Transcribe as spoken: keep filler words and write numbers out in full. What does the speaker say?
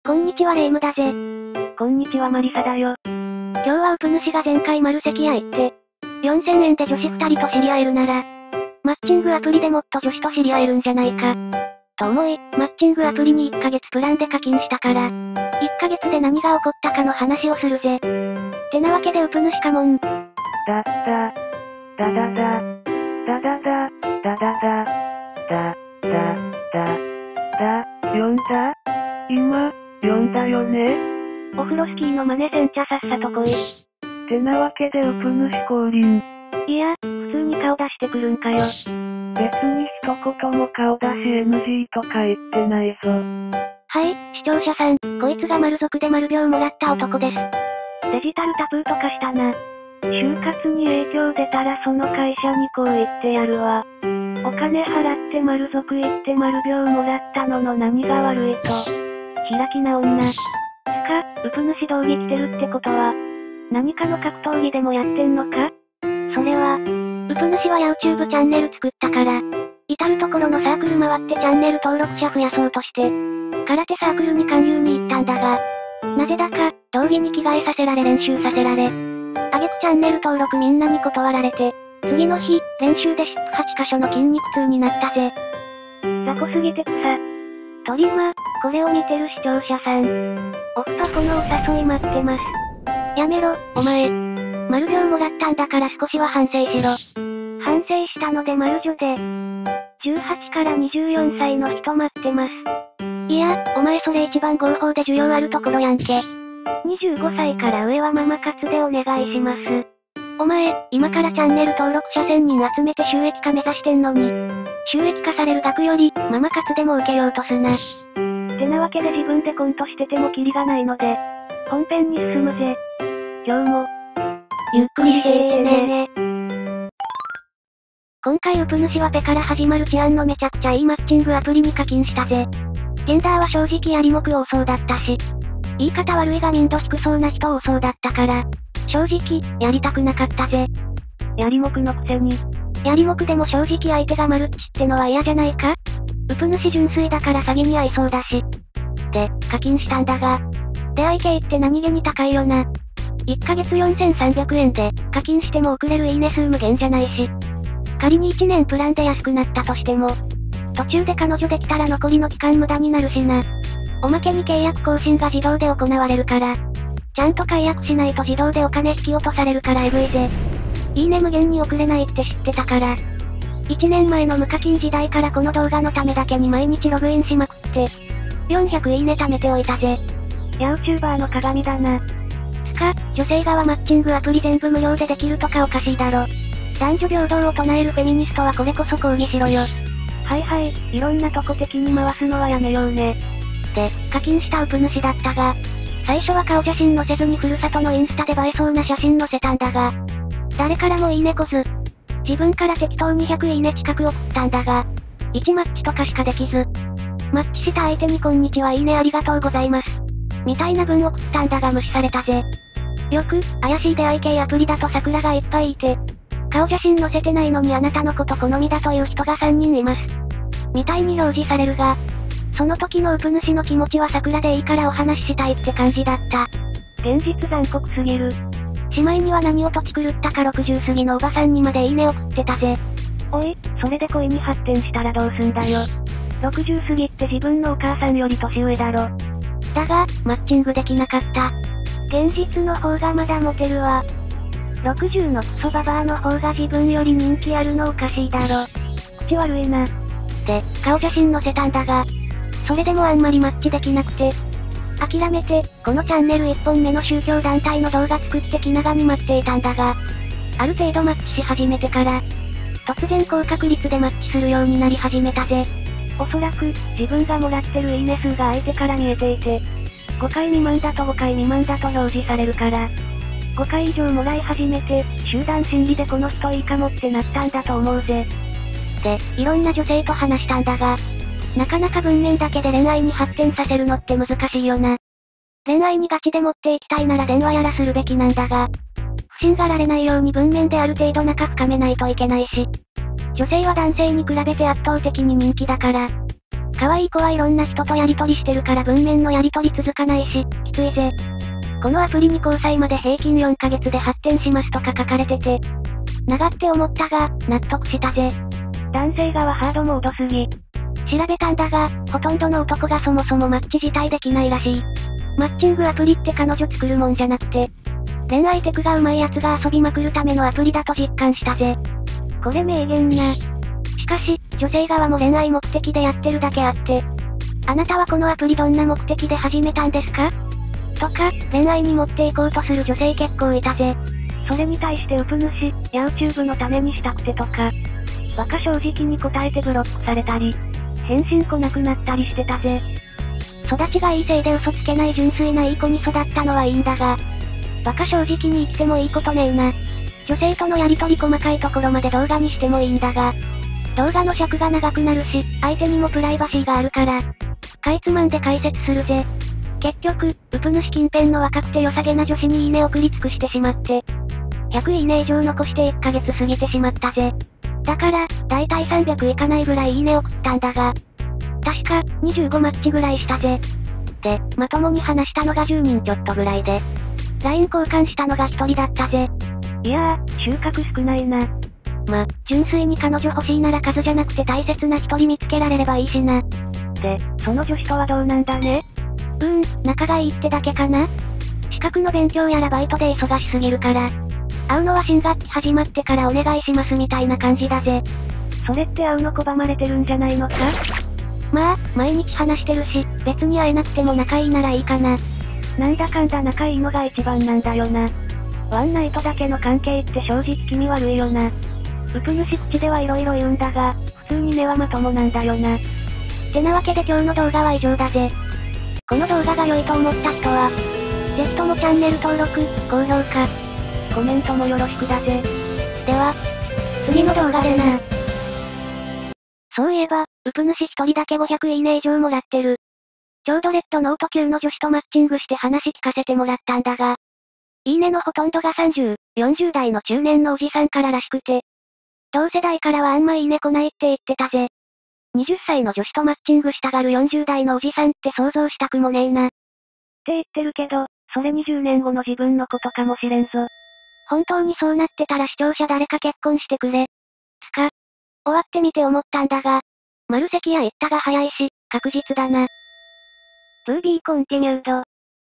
こんにちはレイムだぜ。 こんにちはマリサだよ。 今日はウプ主が前回マルセキ屋行って、よんせんえんで女子ふたりと知り合えるなら、マッチングアプリでもっと女子と知り合えるんじゃないか。と思い、マッチングアプリにいっかげつプランで課金したから、いっかげつで何が起こったかの話をするぜ。てなわけでウプ主かもん。 だ、だ、だだだ、だだだ、だだだ、だ、だ、だ、だ、読んだ？今、読んだよね？ オフロスキーの真似せんちゃさっさと来い。 てなわけでウプ主降臨。 いや、普通に顔出してくるんかよ。 別に一言も顔出し エヌジー とか言ってないぞ。 はい、視聴者さん、こいつが丸族で丸秒もらった男です。デジタルタプーとかしたな。 就活に影響出たらその会社にこう言ってやるわ。お金払って丸族行って丸秒もらったのの何が悪いと。 開きな女。つか、ウプ主道着着てるってことは、何かの格闘技でもやってんのか？それは、ウプ主は YouTube チャンネル作ったから、至るところのサークル回ってチャンネル登録者増やそうとして、空手サークルに勧誘に行ったんだが、なぜだか、道着に着替えさせられ練習させられ、あげくチャンネル登録みんなに断られて、次の日、練習で湿布はちかしょの筋肉痛になったぜ。雑魚すぎて草。トリマ、これを見てる視聴者さん。オフパコのお誘い待ってます。やめろ、お前。丸秒もらったんだから少しは反省しろ。反省したので丸女で。じゅうはちからにじゅうよんさいの人待ってます。いや、お前それ一番合法で需要あるところやんけ。にじゅうごさいから上はママ活でお願いします。お前、今からチャンネル登録者せんにん集めて収益化目指してんのに、収益化される額より、ママ活でも受けようとすな。てなわけで自分でコントしててもキリがないので、本編に進むぜ。今日も、ゆっくりしていってね。今回ウプ主はペから始まる治安のめちゃくちゃいいマッチングアプリに課金したぜ。ジェンダーは正直やりもく多そうだったし、言い方悪いが民度低そうな人多そうだったから、正直、やりたくなかったぜ。 やりもくのくせに。 やりもくでも正直相手がマルッチってのは嫌じゃないか？ウプ主純粋だから詐欺に遭いそうだし。で、課金したんだが、出会い系って何気に高いよな。いっかげつよんせんさんびゃくえんで、課金しても送れるいいね数無限じゃないし。仮にいちねんプランで安くなったとしても、途中で彼女できたら残りの期間無駄になるしな。おまけに契約更新が自動で行われるから、ちゃんと解約しないと自動でお金引き落とされるからエグいぜ。いいね無限に送れないって知ってたから。いちねんまえの無課金時代からこの動画のためだけに毎日ログインしまくって、よんひゃくいいね貯めておいたぜ。 ヤウチューバーの鏡だな。 つか、女性側マッチングアプリ全部無料でできるとかおかしいだろ。男女平等を唱えるフェミニストはこれこそ抗議しろよ。 はいはい、いろんなとこ敵に回すのはやめようね。 で、課金したウプ主だったが、最初は顔写真載せずにふるさとのインスタで映えそうな写真載せたんだが、誰からもいいねこず。自分から適当にひゃくいいね近く送ったんだが、いちマッチとかしかできず。マッチした相手にこんにちはいいねありがとうございます。みたいな文送ったんだが無視されたぜ。よく、怪しい出会い系アプリだと桜がいっぱいいて、顔写真載せてないのにあなたのこと好みだという人がさんにんいます。みたいに表示されるが、その時のウプ主の気持ちは桜でいいからお話ししたいって感じだった。 現実残酷すぎる。 しまいには何をとち狂ったかろくじゅう過ぎのおばさんにまでいいね送ってたぜ。 おい、それで恋に発展したらどうすんだよ。ろくじゅう過ぎって自分のお母さんより年上だろ。 だが、マッチングできなかった。現実の方がまだモテるわ。ろくじゅうのクソババアの方が自分より人気あるのおかしいだろ。 口悪いな。 で、顔写真載せたんだが、それでもあんまりマッチできなくて、諦めて、このチャンネルいっぽんめの宗教団体の動画作って気長に待っていたんだが、ある程度マッチし始めてから、突然高確率でマッチするようになり始めたぜ。 おそらく、自分がもらってるいいね数が相手から見えていて、ごかい未満だとごかい未満だと表示されるから、ごかい以上もらい始めて、集団心理でこの人いいかもってなったんだと思うぜ。 で、いろんな女性と話したんだが、なかなか文面だけで恋愛に発展させるのって難しいよな。恋愛にガチで持っていきたいなら電話やらするべきなんだが、不審がられないように文面である程度仲深めないといけないし、女性は男性に比べて圧倒的に人気だから、 可愛い子はいろんな人とやりとりしてるから文面のやりとり続かないし、きついぜ。このアプリに交際まで平均よんかげつで発展しますとか書かれてて。長って思ったが、納得したぜ。 男性側ハードモードすぎ。 調べたんだが、ほとんどの男がそもそもマッチ自体できないらしい。マッチングアプリって彼女作るもんじゃなくて、恋愛テクが上手い奴が遊びまくるためのアプリだと実感したぜ。 これ名言な。 しかし、女性側も恋愛目的でやってるだけあって、あなたはこのアプリどんな目的で始めたんですかとか、恋愛に持っていこうとする女性結構いたぜ。 それに対してウプ主、YouTube のためにしたくてとか、馬鹿正直に答えてブロックされたり、返信来なくなったりしてたぜ。 育ちがいいせいで嘘つけない純粋ないい子に育ったのはいいんだが、馬鹿正直に生きてもいいことねえな。女性とのやりとり細かいところまで動画にしてもいいんだが、動画の尺が長くなるし、相手にもプライバシーがあるから、かいつまんで解説するぜ。結局、ウプ主近辺の若くて良さげな女子にいいね送り尽くしてしまって、ひゃくいいね以上残していっかげつ過ぎてしまったぜ。だから、だいたいさんびゃくいかないぐらいいいね送ったんだが、確か、にじゅうごマッチぐらいしたぜ。で、まともに話したのがじゅうにんちょっとぐらいで、ライン 交換したのがひとりだったぜ。 いやー、収穫少ないな。 ま、純粋に彼女欲しいなら数じゃなくて大切なひとり見つけられればいいしな。 で、その女子とはどうなんだね？ うーん、仲がいいってだけかな？資格の勉強やらバイトで忙しすぎるから。会うのは新学期始まってからお願いしますみたいな感じだぜ。 それって会うの拒まれてるんじゃないのか？ まあ、毎日話してるし、別に会えなくても仲いいならいいかな。 なんだかんだ仲いいのが一番なんだよな。ワンナイトだけの関係って正直気味悪いよな。ウプ主口では色々言うんだが、普通に根はまともなんだよな。 ってなわけで今日の動画は以上だぜ。この動画が良いと思った人は、ぜひともチャンネル登録、高評価、 コメントもよろしくだぜ。 では、次の動画でな。そういえば、ウプ主一人だけごひゃくいいね以上もらってる。ちょうどレッドノート級の女子とマッチングして話聞かせてもらったんだが、いいねのほとんどがさんじゅう、よんじゅう代の中年のおじさんかららしくて、同世代からはあんまいいね来ないって言ってたぜ。はたちの女子とマッチングしたがるよんじゅう代のおじさんって想像したくもねえな。って言ってるけど、それにじゅうねんごの自分のことかもしれんぞ。 本当にそうなってたら視聴者誰か結婚してくれ。つか、終わってみて思ったんだが、マルセキや言ったが早いし、確実だな。 トゥービー continued